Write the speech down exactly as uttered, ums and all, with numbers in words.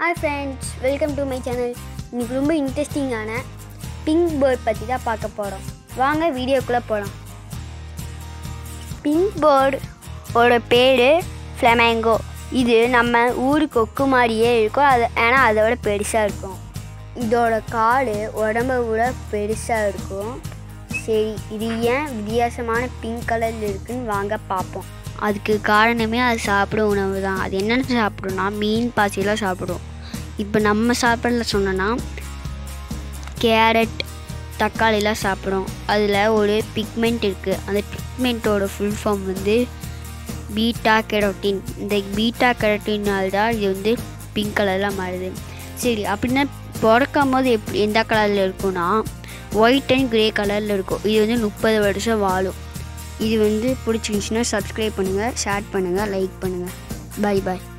Hi friends, welcome to my channel. இன்னைக்கு ரொம்ப இன்ட்ரெஸ்டிங்கான பிங்க் பேர்ட் பற்றி தான் பார்க்க போகிறோம். வாங்க வீடியோக்குள்ளே போகலாம். பிங்க் பேர்ட் ஓட பேர் ஃப்ளமேங்கோ. இது நம்ம ஊர் கொக்கு மாதிரியே இருக்கும், அது ஆனால் அதோட பெருசாக இருக்கும். இதோட காடு உடம்ப விட பெருசாக இருக்கும். சரி, இது ஏன் வித்தியாசமான பிங்க் கலரில் இருக்குன்னு வாங்க பார்ப்போம். அதுக்கு காரணமே அது சாப்பிடும் உணவு தான். அது என்னென்ன சாப்பிடும்னா மீன் பாசியெல்லாம் சாப்பிடும். இப்போ நம்ம சாப்பிடல சொன்னோன்னா கேரட் தக்காளிலாம் சாப்பிடும். அதில் ஒரு பிக்மெண்ட் இருக்குது. அந்த பிக்மெண்ட்டோட ஃபுல் ஃபார்ம் வந்து பீட்டா கெரோட்டின். இந்த பீட்டா கெரோட்டினால் தான் இது வந்து பிங்க் கலரில் மாறுது. சரி, அப்படின்னா பிறக்கும் போது எப்படி எந்த கலரில் இருக்குன்னா ஒயிட் அண்ட் க்ரே கலரில் இருக்கும். இது வந்து முப்பது வருஷம் வாழும். இது வந்து பிடிச்சிருந்துச்சின்னா சப்ஸ்கிரைப் பண்ணுங்கள், ஷேர் பண்ணுங்கள், லைக் பண்ணுங்கள். பை பாய்.